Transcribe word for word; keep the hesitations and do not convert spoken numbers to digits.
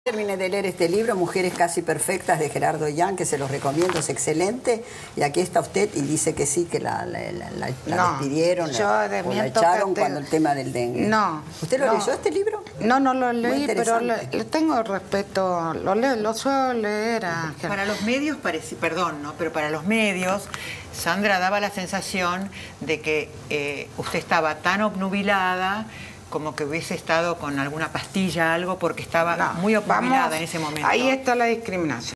Terminé de leer este libro, Mujeres Casi Perfectas, de Gerardo Young, que se los recomiendo, es excelente. Y aquí está usted y dice que sí, que la, la, la, la, la no, despidieron yo la, de o la echaron cuando el tema del dengue. No. ¿Usted lo no, leyó este libro? No, no lo leí, pero le, le tengo respeto, lo, leo, lo suelo leer a Gerardo. Para los medios, parece, perdón, ¿no? Pero para los medios, Sandra daba la sensación de que eh, usted estaba tan obnubilada como que hubiese estado con alguna pastilla, algo, porque estaba no, muy obnubilada vamos, en ese momento. Ahí está la discriminación.